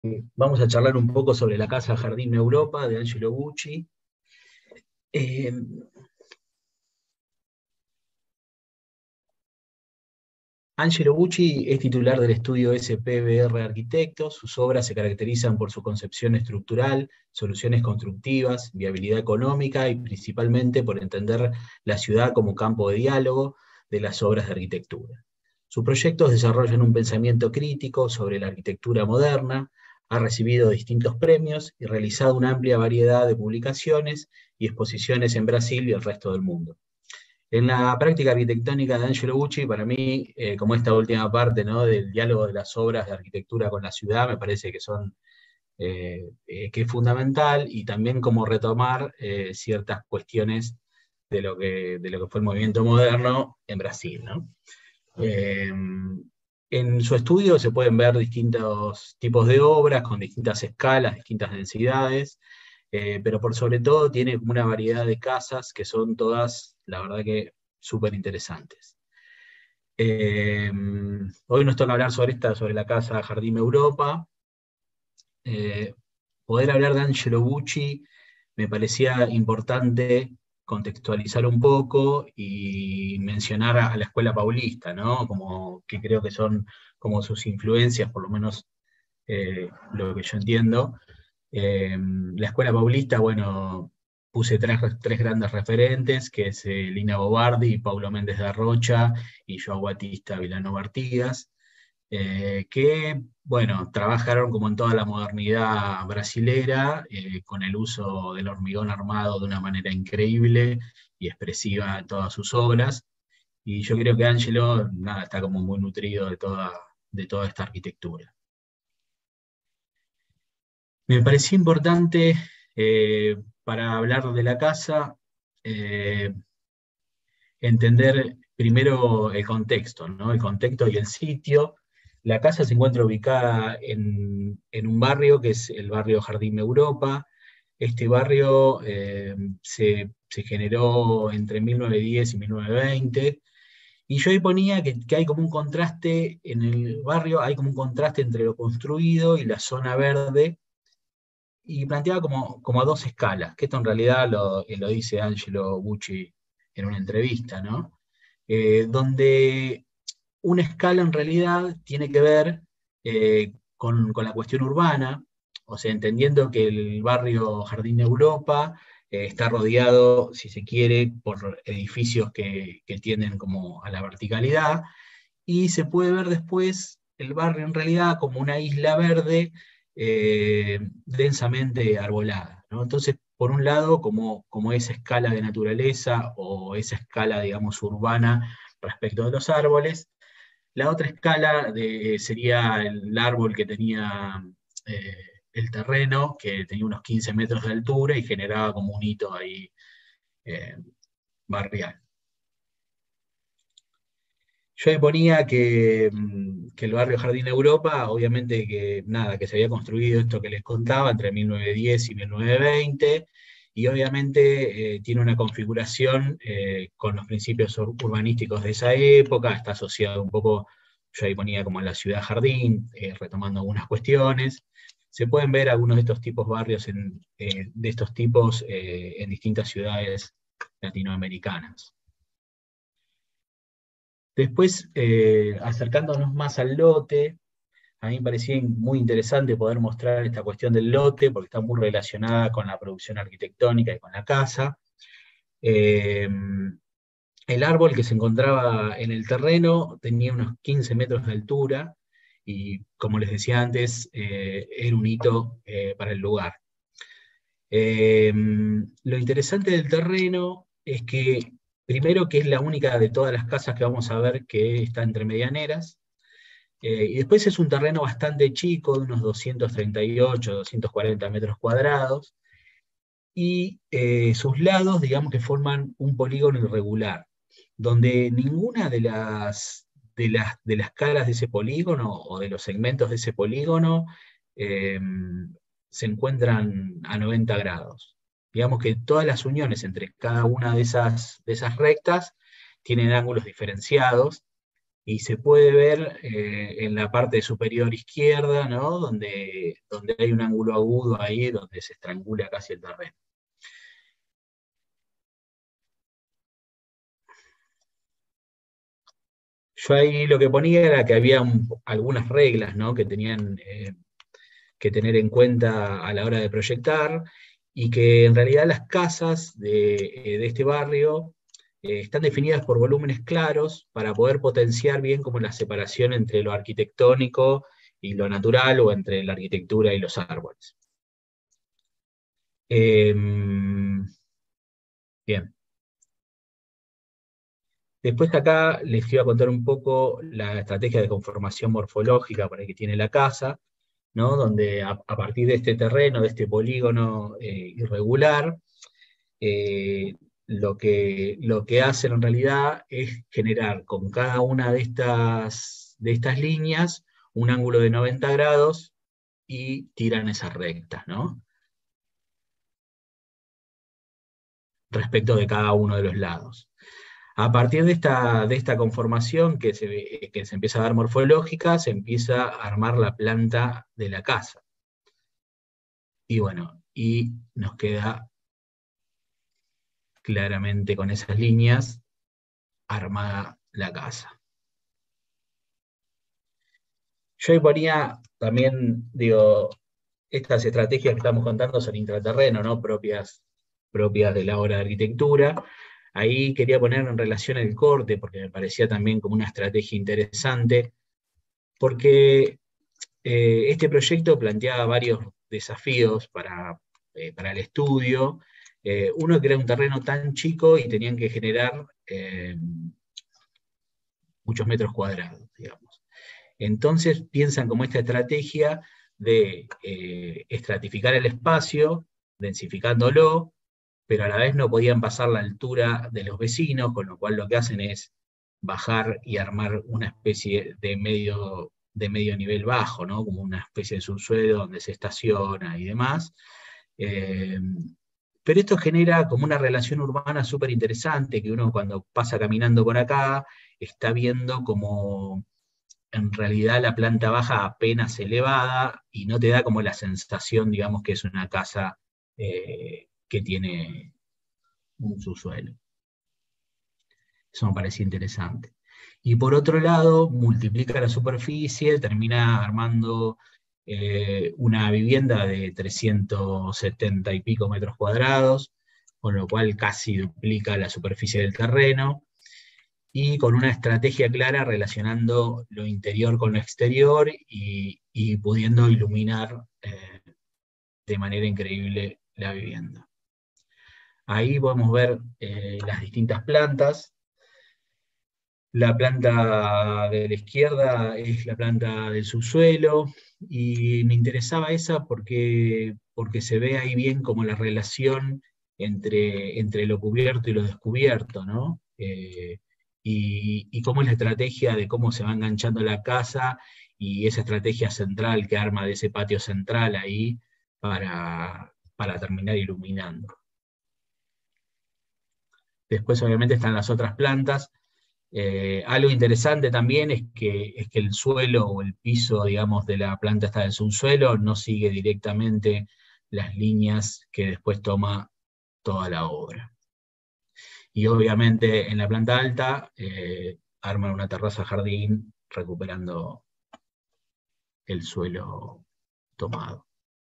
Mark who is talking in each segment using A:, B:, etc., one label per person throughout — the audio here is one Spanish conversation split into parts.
A: Vamos a charlar un poco sobre la Casa Jardín Europa de Angelo Bucci. Eh, Angelo Bucci es titular del estudio SPBR Arquitectos. Sus obras se caracterizan por su concepción estructural, soluciones constructivas, viabilidad económica y principalmente por entender la ciudad como campo de diálogo de las obras de arquitectura. Sus proyectos desarrollan un pensamiento crítico sobre la arquitectura moderna, ha recibido distintos premios y realizado una amplia variedad de publicaciones y exposiciones en Brasil y el resto del mundo. En la práctica arquitectónica de Angelo Bucci, para mí, como esta última parte, ¿no?, del diálogo de las obras de arquitectura con la ciudad, me parece que que es fundamental, y también como retomar ciertas cuestiones de lo que fue el movimiento moderno en Brasil, ¿no? Eh, en su estudio se pueden ver distintos tipos de obras con distintas escalas, distintas densidades, pero por sobre todo tiene como una variedad de casas que son todas, la verdad que súper interesantes. Eh, Hoy nos toca hablar sobre la casa Jardín Europa. Eh, Poder hablar de Angelo Bucci me parecía importante contextualizar un poco y mencionar a la escuela paulista, ¿no? Como que creo que son como sus influencias, por lo menos lo que yo entiendo. La escuela paulista, bueno, puse tres grandes referentes, que es Lina Bobardi, Paulo Méndez de Rocha y Joao Batista Villanova Artigas, que, bueno, trabajaron como en toda la modernidad brasilera, con el uso del hormigón armado de una manera increíble y expresiva en todas sus obras. Y yo creo que Angelo, nada, está como muy nutrido de toda esta arquitectura. Me pareció importante, para hablar de la casa, eh, entender primero el contexto, ¿no? El contexto y el sitio. La casa se encuentra ubicada en un barrio que es el barrio Jardín Europa. Este barrio se generó entre 1910 y 1920. Y yo ahí ponía que hay como un contraste en el barrio, hay como un contraste entre lo construido y la zona verde, y planteaba como a dos escalas, que esto en realidad lo dice Angelo Bucci en una entrevista, ¿no? Donde una escala en realidad tiene que ver con la cuestión urbana, o sea, entendiendo que el barrio Jardín de Europa está rodeado, si se quiere, por edificios que tienden como a la verticalidad, y se puede ver después el barrio en realidad como una isla verde densamente arbolada, ¿no? Entonces, por un lado, como esa escala de naturaleza o esa escala, digamos, urbana respecto de los árboles. La otra escala sería el árbol que tenía eh, el terreno, que tenía unos 15 metros de altura y generaba como un hito ahí eh, barrial. Yo ahí ponía que el barrio Jardín Europa, obviamente que nada, que se había construido esto que les contaba entre 1910 y 1920, y obviamente tiene una configuración con los principios urbanísticos de esa época, está asociado un poco, yo ahí ponía como en la ciudad jardín, retomando algunas cuestiones. Se pueden ver algunos de estos tipos barrios de estos tipos en distintas ciudades latinoamericanas. Después, acercándonos más al lote, a mí me parecía muy interesante poder mostrar esta cuestión del lote, porque está muy relacionada con la producción arquitectónica y con la casa. Eh, el árbol que se encontraba en el terreno tenía unos 15 metros de altura y, como les decía antes, era un hito para el lugar. Eh, lo interesante del terreno es que, primero, que es la única de todas las casas que vamos a ver que está entre medianeras. Y después es un terreno bastante chico, de unos 238, 240 metros cuadrados, y sus lados, digamos que forman un polígono irregular, donde ninguna de las caras de ese polígono o de los segmentos de ese polígono eh, se encuentran a 90 grados. Digamos que todas las uniones entre cada una de esas rectas tienen ángulos diferenciados, y se puede ver en la parte superior izquierda, ¿no? Donde hay un ángulo agudo ahí, donde se estrangula casi el terreno. Yo ahí lo que ponía era que había algunas reglas, ¿no? Que tenían que tener en cuenta a la hora de proyectar, y que en realidad las casas de este barrio están definidas por volúmenes claros para poder potenciar bien como la separación entre lo arquitectónico y lo natural, o entre la arquitectura y los árboles. Bien. Después acá les iba a contar un poco la estrategia de conformación morfológica para que tiene la casa, ¿no? Donde a partir de este terreno, de este polígono irregular, eh, lo que hacen en realidad es generar con cada una de estas líneas un ángulo de 90 grados y tiran esas rectas, ¿no? Respecto de cada uno de los lados. A partir de esta conformación que se empieza a dar morfológica, se empieza a armar la planta de la casa. Y bueno, y nos queda claramente con esas líneas armada la casa. Yo ahí ponía también, digo, estas estrategias que estamos contando son intraterreno, ¿no? Propias de la obra de arquitectura. Ahí quería poner en relación el corte, porque me parecía también como una estrategia interesante, porque este proyecto planteaba varios desafíos para el estudio. Uno, que era un terreno tan chico y tenían que generar muchos metros cuadrados, digamos. Entonces piensan como esta estrategia de estratificar el espacio, densificándolo, pero a la vez no podían pasar la altura de los vecinos, con lo cual lo que hacen es bajar y armar una especie de medio nivel bajo, ¿no? Como una especie de subsuelo donde se estaciona y demás. Eh, pero esto genera como una relación urbana súper interesante, que uno cuando pasa caminando por acá está viendo como en realidad la planta baja apenas elevada y no te da como la sensación, digamos, que es una casa que tiene un subsuelo. Eso me parecía interesante. Y por otro lado, multiplica la superficie, termina armando una vivienda de 370 y pico metros cuadrados, con lo cual casi duplica la superficie del terreno, y con una estrategia clara relacionando lo interior con lo exterior y pudiendo iluminar de manera increíble la vivienda. Ahí podemos ver las distintas plantas. La planta de la izquierda es la planta del subsuelo, y me interesaba esa porque se ve ahí bien como la relación entre lo cubierto y lo descubierto, ¿no? Y cómo es la estrategia de cómo se va enganchando la casa, y esa estrategia central que arma de ese patio central ahí para terminar iluminando. Después obviamente están las otras plantas. Algo interesante también es que el suelo o el piso, digamos, de la planta está del subsuelo, no sigue directamente las líneas que después toma toda la obra. Y obviamente en la planta alta arman una terraza jardín recuperando el suelo tomado.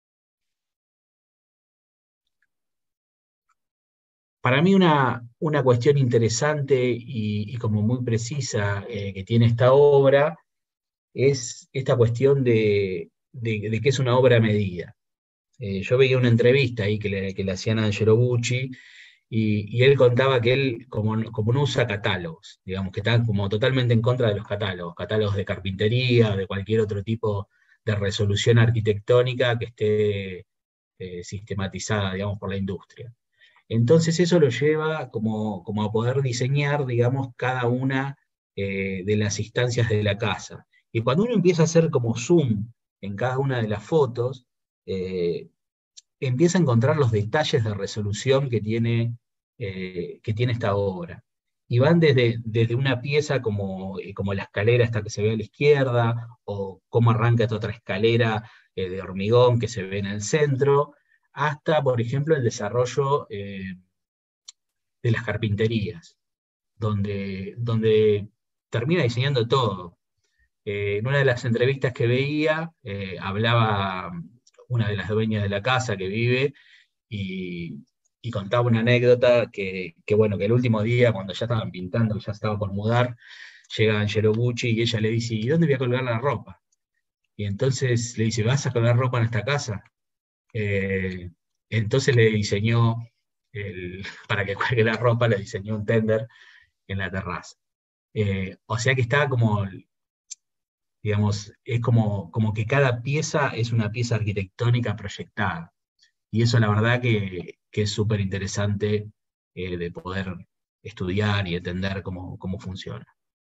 A: Para mí una cuestión interesante y como muy precisa que tiene esta obra es esta cuestión de que es una obra a medida. Yo veía una entrevista ahí que le hacían a Angelo Bucci, y él contaba que él, como no usa catálogos, digamos, que está como totalmente en contra de los catálogos de carpintería, de cualquier otro tipo de resolución arquitectónica que esté sistematizada, digamos, por la industria. Entonces eso lo lleva como a poder diseñar, digamos, cada una de las instancias de la casa. Y cuando uno empieza a hacer como zoom en cada una de las fotos, eh, empieza a encontrar los detalles de resolución que tiene esta obra. y van desde una pieza como la escalera esta que se ve a la izquierda, o cómo arranca esta otra escalera de hormigón que se ve en el centro, hasta, por ejemplo, el desarrollo de las carpinterías, donde termina diseñando todo. En una de las entrevistas que veía, hablaba una de las dueñas de la casa que vive y, y contaba una anécdota bueno, que el último día, cuando ya estaban pintando, que ya estaba por mudar, llega Angelo Gucci y ella le dice, ¿y dónde voy a colgar la ropa? Y entonces le dice, ¿vas a colgar ropa en esta casa? Eh, entonces le diseñó, para que cuelgue la ropa, le diseñó un tender en la terraza. O sea que está como, digamos, es como que cada pieza es una pieza arquitectónica proyectada. Y eso la verdad que es súper interesante de poder estudiar y entender cómo funciona.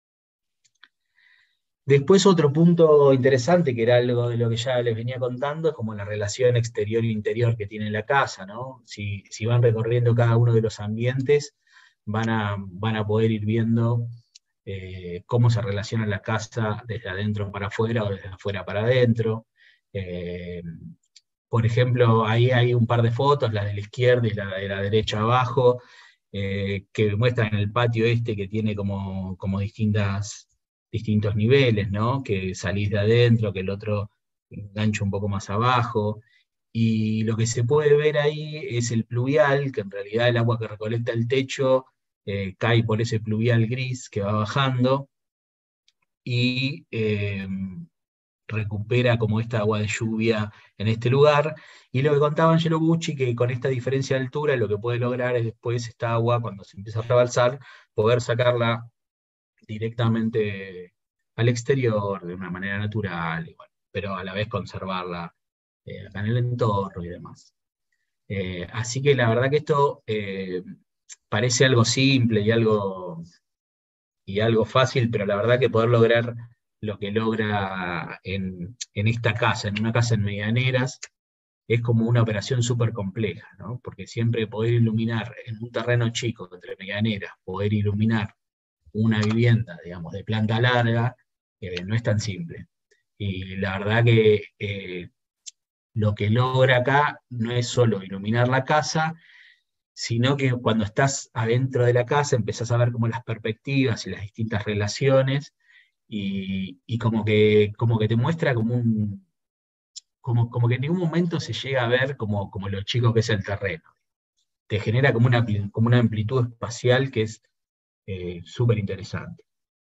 A: Después otro punto interesante, que era algo de lo que ya les venía contando, es como la relación exterior e interior que tiene la casa, ¿no? Si van recorriendo cada uno de los ambientes, van a poder ir viendo cómo se relaciona la casa desde adentro para afuera o desde afuera para adentro. Eh, por ejemplo, ahí hay un par de fotos, la de la izquierda y la de la derecha abajo, que muestran el patio este que tiene como distintos niveles, ¿no? Que salís de adentro, que el otro engancha un poco más abajo. Y lo que se puede ver ahí es el pluvial, que en realidad el agua que recolecta el techo cae por ese pluvial gris que va bajando y recupera como esta agua de lluvia en este lugar. Y lo que contaba Angelo Bucci, que con esta diferencia de altura lo que puede lograr es después esta agua, cuando se empieza a rebalsar, poder sacarla directamente al exterior de una manera natural, y bueno, pero a la vez conservarla acá en el entorno y demás. Así que la verdad que esto parece algo simple y algo fácil, pero la verdad que poder lograr lo que logra en esta casa, en una casa en Medianeras, es como una operación súper compleja, ¿no? Porque siempre poder iluminar en un terreno chico, entre Medianeras, poder iluminar una vivienda, digamos, de planta larga, no es tan simple. Y la verdad que lo que logra acá no es solo iluminar la casa, sino que cuando estás adentro de la casa empezás a ver como las perspectivas y las distintas relaciones y como que te muestra como que en ningún momento se llega a ver como lo chico que es el terreno. Te genera como una amplitud espacial que es súper interesante.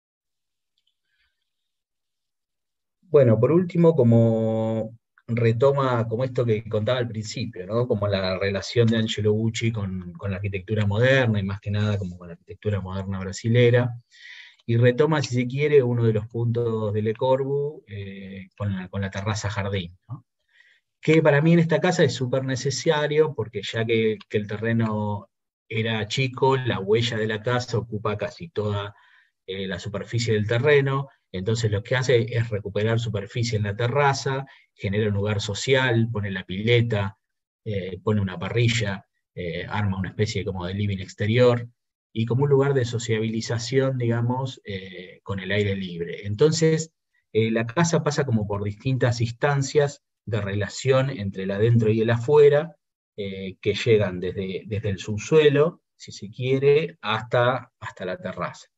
A: Bueno, por último, como retoma como esto que contaba al principio, ¿no? Como la relación de Angelo Gucci con la arquitectura moderna y más que nada como con la arquitectura moderna brasilera. Y retoma, si se quiere, uno de los puntos de Le Corbusier con la terraza jardín, ¿no? Que para mí en esta casa es súper necesario porque ya que el terreno era chico, la huella de la casa ocupa casi toda la superficie del terreno, entonces lo que hace es recuperar superficie en la terraza, genera un lugar social, pone la pileta, pone una parrilla, arma una especie como de living exterior, y como un lugar de sociabilización, digamos, con el aire libre. Entonces, la casa pasa como por distintas instancias de relación entre el adentro y el afuera, que llegan desde el subsuelo, si se quiere, hasta la terraza.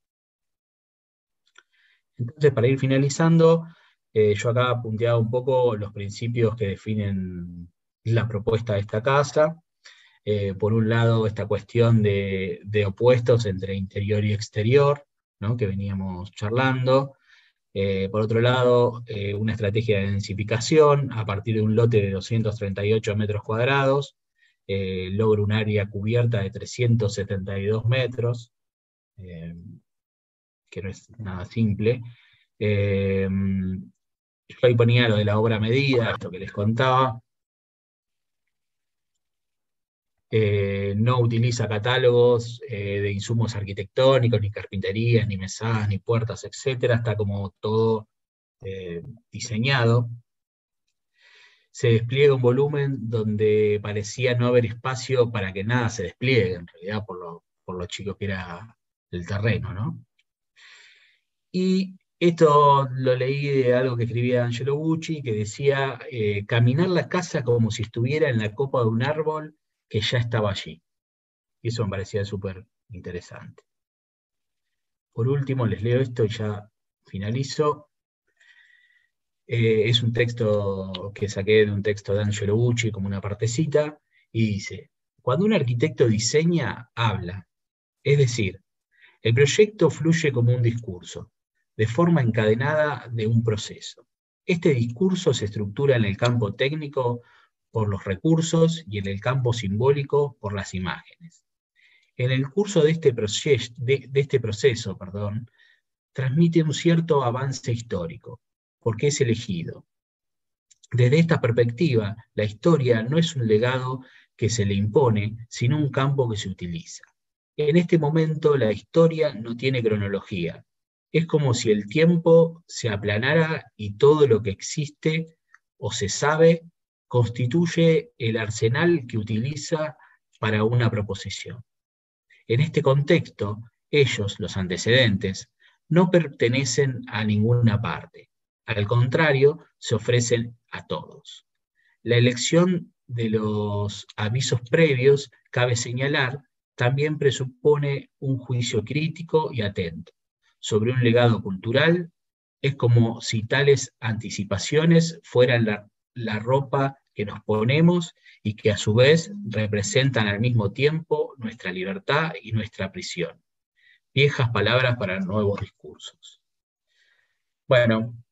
A: Entonces, para ir finalizando, yo acá punteaba un poco los principios que definen la propuesta de esta casa. Por un lado, esta cuestión de opuestos entre interior y exterior, ¿no? Que veníamos charlando. Por otro lado, una estrategia de densificación a partir de un lote de 238 metros cuadrados, logra un área cubierta de 372 metros, eh, que no es nada simple. Eh, yo ahí ponía lo de la obra medida, esto que les contaba. No utiliza catálogos de insumos arquitectónicos, ni carpinterías, ni mesadas, ni puertas, etcétera. Está como todo diseñado. Se despliega un volumen donde parecía no haber espacio para que nada se despliegue, en realidad, por lo chico que era del terreno, ¿no? Y esto lo leí de algo que escribía Angelo Bucci, que decía, caminar la casa como si estuviera en la copa de un árbol que ya estaba allí. Y eso me parecía súper interesante. Por último, les leo esto y ya finalizo. Es un texto que saqué de un texto de Angelo Bucci como una partecita, y dice, cuando un arquitecto diseña, habla. Es decir, el proyecto fluye como un discurso, de forma encadenada de un proceso. Este discurso se estructura en el campo técnico por los recursos y en el campo simbólico por las imágenes. En el curso de este proceso, transmite un cierto avance histórico, porque es elegido. Desde esta perspectiva, la historia no es un legado que se le impone, sino un campo que se utiliza. En este momento, la historia no tiene cronología. Es como si el tiempo se aplanara y todo lo que existe o se sabe constituye el arsenal que utiliza para una proposición. En este contexto, ellos, los antecedentes, no pertenecen a ninguna parte. Al contrario, se ofrecen a todos. La elección de los avisos previos, cabe señalar, también presupone un juicio crítico y atento sobre un legado cultural. Es como si tales anticipaciones fueran la ropa que nos ponemos y que a su vez representan al mismo tiempo nuestra libertad y nuestra prisión. Viejas palabras para nuevos discursos. Bueno,